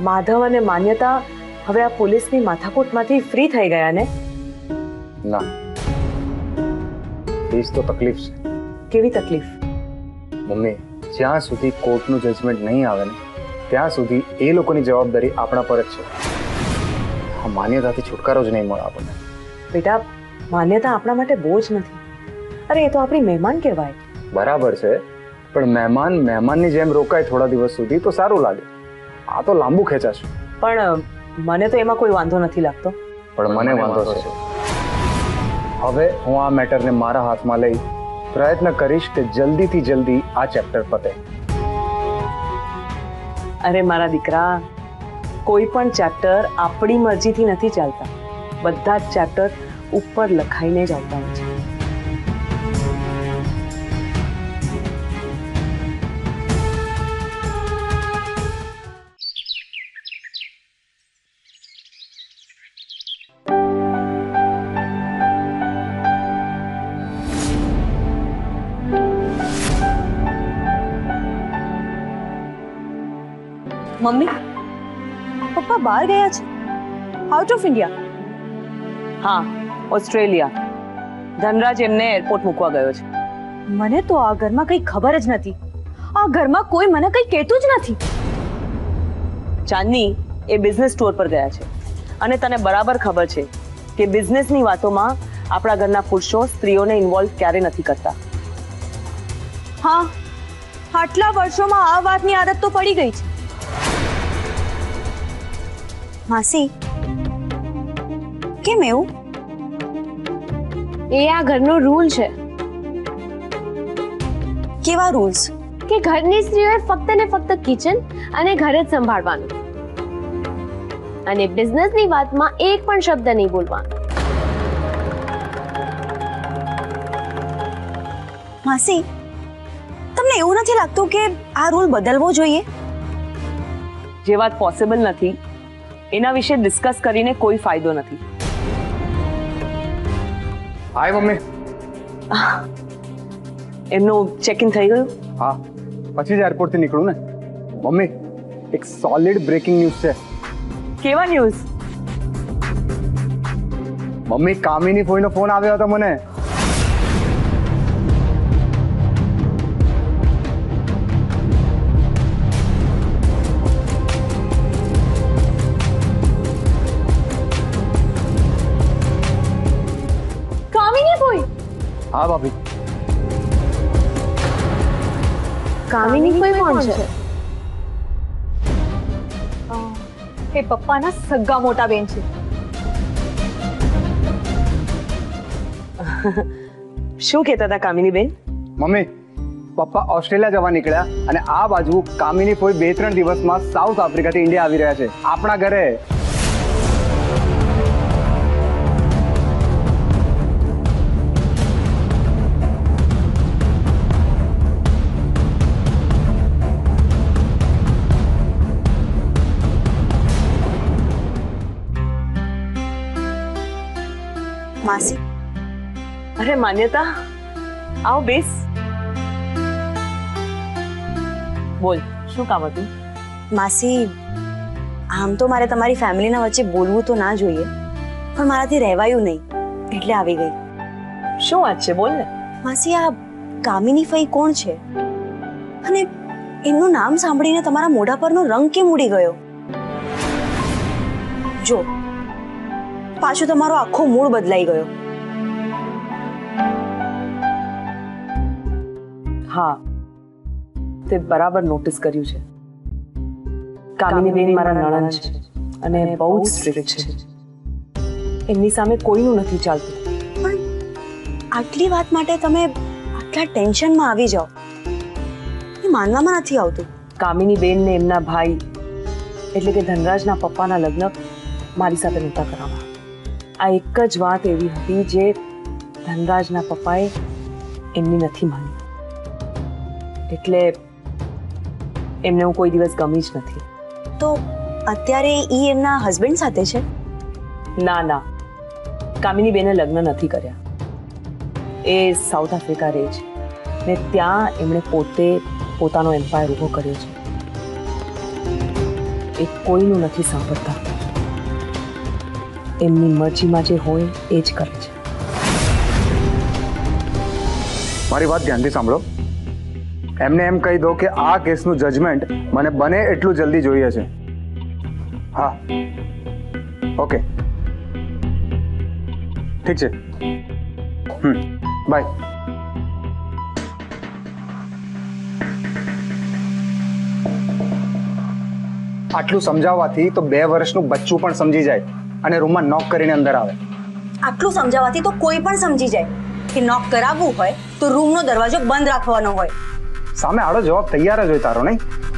માધવ અને માન્યતા હવે આ પોલીસની માથાકૂટમાંથી ફ્રી થઈ ગયા ને? ના, એ જ તો તકલીફ છે. કેવી તકલીફ? મમ્મી, જ્યાં સુધી કોર્ટનું જજમેન્ટ નહીં આવે ને ત્યાં સુધી એ લોકોની જવાબદારી આપણા પર જ છે. આ માન્યતાથી છુટકારો જ નહીં મળે આપણને. બેટા, માન્યતા આપણા માટે બોજ નથી. અરે એ તો આપણી મહેમાન કહેવાય. બરાબર છે, પણ મહેમાનની જેમ રોકાય થોડા દિવસ સુધી તો સારું લાગે. આ તો લાંબુ ખેંચાશે. પણ મને તો એમાં કોઈ વાંધો નથી લાગતો. પણ મને વાંધો છે. હવે હું આ મેટરને મારા હાથમાં લઈ પ્રયત્ન કરીશ કે જલ્દીથી જલ્દી આ ચેપ્ટર પતે. અરે મારા દીકરા, કોઈ પણ ચેપ્ટર આપણી મરજીથી નથી ચાલતા. બધા જ ચેપ્ટર ઉપર લખાઈને જ આવતા હોય છે. મમ્મી, પપ્પા બહાર ગયા છે, આઉટ ઓફ ઇન્ડિયા. હા, ઓસ્ટ્રેલિયા. ધનરાજ એમને એરપોર્ટ મૂકવા ગયો છે. મને તો આ ઘરમાં કઈ ખબર જ નથી. આ ઘરમાં કોઈ મને કઈ કહેતું જ નથી. ચાંદની એ બિઝનેસ ટૂર પર ગયા છે અને તને બરાબર ખબર છે કે બિઝનેસની વાતોમાં આપણા ઘરના પુરુષો સ્ત્રીઓને ઇન્વોલ્વ ક્યારે નથી કરતા. હા, આટલા વર્ષોમાં આ વાતની આદત તો પડી ગઈ છે. માસી, કેમ એવું? એ આ ઘરનો રૂલ છે. કેવા રૂલ્સ? કે ઘરની સ્ત્રીઓએ ફક્ત ને ફક્ત કિચન અને ઘર જ સંભાળવાનું અને બિઝનેસની વાતમાં એક પણ શબ્દ નહીં બોલવાનો. માસી, તમને એવું નથી લાગતું કે આ રૂલ બદલવો જોઈએ? જે વાત પોસિબલ નથી એના વિશે ડિસ્કસ કરીને કોઈ ફાયદો નથી. Hi mummy. એમનું ચેક ઇન થઈ ગયું? હા, પછી જ એરપોર્ટથી નીકળું ને. મમ્મી, એક સોલિડ બ્રેકિંગ ન્યૂઝ છે. કેવા ન્યૂઝ? મમ્મી, કામિની ફોઈનો ફોન આવ્યો હતો મને. હા ભાભી. કામિની કોઈ કોણ છે? એ પપ્પાના સગા મોટા બેન છે. શું કહેતા હતા કામિની બેન? મમ્મી, પપ્પા ઓસ્ટ્રેલિયા જવા નીકળ્યા અને આ બાજુ કામિની ફોઈ 2-3 દિવસમાં સાઉથ આફ્રિકાથી ઇન્ડિયા આવી રહ્યા છે આપણા ઘરે. માસી. અરે માન્યતા, આવો બેસ. બોલ, શું કામ હતું? માસી, આમ તો મારે તમારી ફેમિલીના વચ્ચે બોલવું તો ના જોઈએ, પણ મારાથી રહેવાયું નહીં એટલે આવી ગઈ. શું વાત છે? બોલ ને. માસી, આ કામિની ફઈ કોણ છે અને એમનું નામ સાંભળીને તમારા મોઢા પરનો રંગ કેમ ઉડી ગયો? જો, પાછો તમારો આખો મૂડ બદલાઈ ગયો. હા, તે બરાબર નોટિસ કર્યું છે. કામિની બેન મારા નણંદ છે અને બહુ જ સ્ટ્રિક્ટ છે. એમની સામે કોઈનું નથી ચાલતું. પણ આટલી વાત માટે તમે આટલા ટેન્શનમાં આવી જાઓ એ માનવામાં નથી આવતું. કામિની બેન ને એમના ભાઈ એટલે કે ધનરાજના પપ્પાના લગ્ન મારી સાથે નહોતા કરાવવા. આ એક જ વાત એવી હતી જે ધનરાજના પપ્પાએ એમની નથી માની, એટલે એમને હું કોઈ દિવસ ગમી જ નથી. તો અત્યારે ઈ એમના હસબન્ડ સાથે છે? ના ના, કામિની બેને લગ્ન નથી કર્યા. એ સાઉથ આફ્રિકા રહે છે ને ત્યાં એમણે પોતે પોતાનો એમ્પાયર ઊભો કર્યો છે. એ કોઈનું નથી સાંભળતા. એમની મરજીમાં જે હોય એ જ કરે છે. મારી વાત ધ્યાનથી સાંભળો. એમને એમ કહી દો કે આ કેસનું જજમેન્ટ મને બને એટલું જલ્દી જોઈએ છે. હા, ઓકે, ઠીક છે. બાય. આટલું સમજાવવાથી તો 2 વર્ષનું બચ્ચું પણ સમજી જાય અને રૂમમાં નોક કરીને અંદર આવે. આટલું સમજાવવાથી તો કોઈ પણ સમજી જાય કે નોક કરાવવું હોય તો રૂમનો દરવાજો બંધ રાખવાનો હોય. સામે આડો જવાબ તૈયાર જ હોય તારો, નહીં?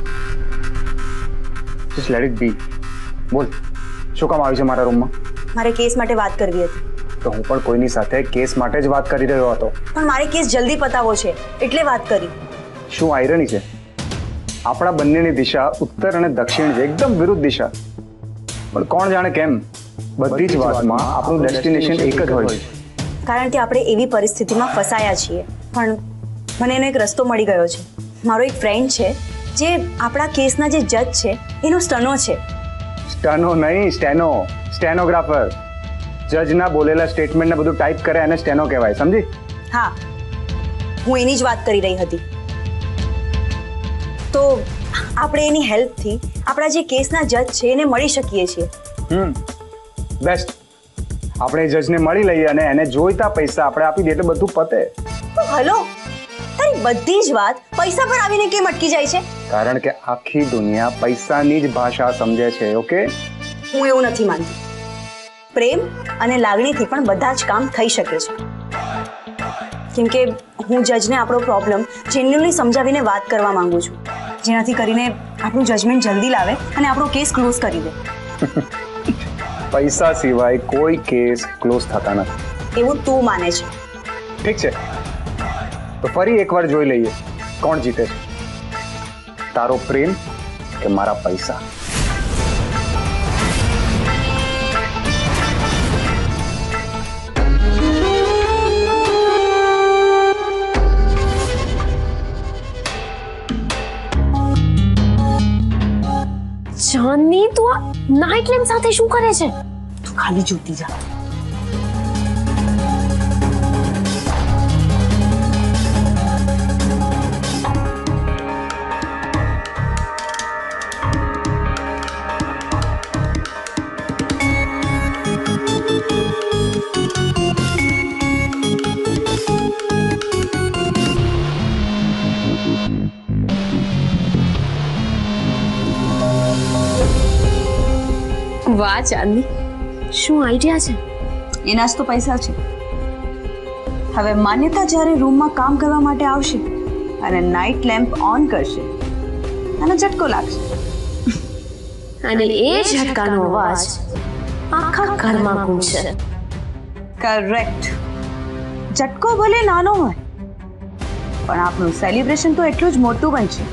Just let it be. બોલ, શું કામ આવી છે મારા રૂમમાં? મારે કેસ માટે વાત કરવી હતી. તો હું પણ કોઈની સાથે કેસ માટે જ વાત કરી રહ્યો હતો. પણ મારે કેસ જલ્દી પતાવવો છે એટલે વાત કરી. શું આયરની છે? આપણા બંનેની દિશા ઉત્તર અને દક્ષિણ છે, એકદમ વિરુદ્ધ દિશા. પણ કોણ જાણે કેમ બધી જ વાતમાં આપણું ડેસ્ટિનેશન એક જ હોય છે. કારણ કે આપણે એવી પરિસ્થિતિમાં ફસાયા છીએ. પણ મને એનો એક રસ્તો મળી ગયો છે. મારો એક ફ્રેન્ડ છે જે આપણા કેસના જે જજ છે એનો સ્ટનો છે. સ્ટેનો નહીં, સ્ટેનોગ્રાફર. જજના બોલેલા સ્ટેટમેન્ટને બધું ટાઈપ કરે અને સ્ટેનો કહેવાય, સમજી? હા, હું એની જ વાત કરી રહી હતી. તો આપણે એની હેલ્પથી આપણા જે કેસના જજ છે એને મળી શકીએ છીએ. બેસ્ટ. આપણે જજને મળી લઈએ અને એને જોઈતા પૈસા આપણે આપી દઈએ એટલે બધું પતે. હલો, તારી બધી જ વાત પૈસા પર આવીને કેમ અટકી જાય છે? કારણ કે આખી દુનિયા પૈસાની જ ભાષા સમજે છે. ઓકે, હું એવું નથી માનતી. પ્રેમ અને લાગણીથી પણ બધા જ કામ થઈ શકે છે. કેમ કે હું જજને આપણો પ્રોબ્લેમ જેન્યુઅલી સમજાવીને વાત કરવા માંગુ છું, જેનાથી કરીને આપણું જજમેન્ટ જલ્દી લાવે અને આપણો કેસ ક્લોઝ કરી દે. પૈસા સિવાય કોઈ કેસ ક્લોઝ થતા નથી એવું તું માને છે? ઠીક છે, તો ફરી એકવાર જોઈ લઈએ કોણ જીતે છે, તારો પ્રેમ કે મારા પૈસા. ચાંદની, તું આ નાઇટ લેમ્પ સાથે શું કરે છે? તું ખાલી જોતી જા. વાહ ચાંદની, શું આઈડિયા છે. એના જ તો પૈસા છે. હવે માન્યતા જ્યારે રૂમમાં કામ કરવા માટે આવશે અને નાઇટ લેમ્પ ઓન કરશે અને ઝટકો લાગશે, અને એ ઝટકાનો અવાજ આખા ઘરમાં ગૂંજશે. કરેક્ટ. ઝટકો ભલે નાનો હોય પણ આપણું સેલિબ્રેશન તો એટલું જ મોટું બનશે.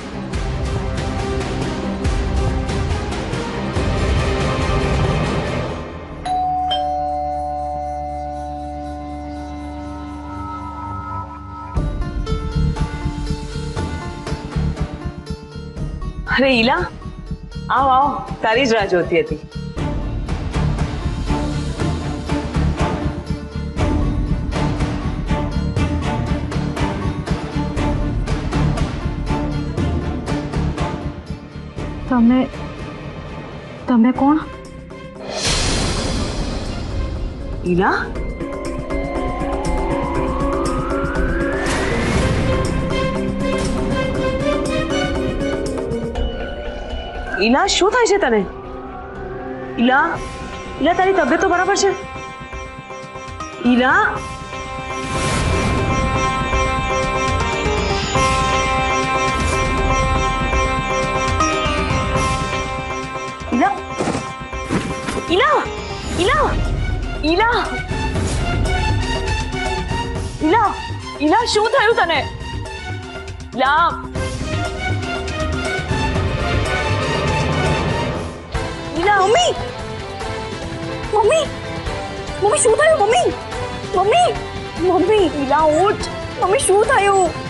અરે ઈલા, આવ આવ, તારી જ રાહ જોતી હતી. તમે કોણ? ઈલા, ઈલા, શું થાય છે તને? ઈલા, ઈલા, તારી તબિયત તો બરાબર છે? ઈલા, ઈલા, ઈલા, ઈલા, ઈલા, ઈલા, ઈલા, શું થયું તને? ઈલા, મમ્મી, મમ્મી, મમ્મી, શું થયું? મમ્મી, મમ્મી, મમ્મી, ઈલા, ઉઠ. મમ્મી, શું થયું?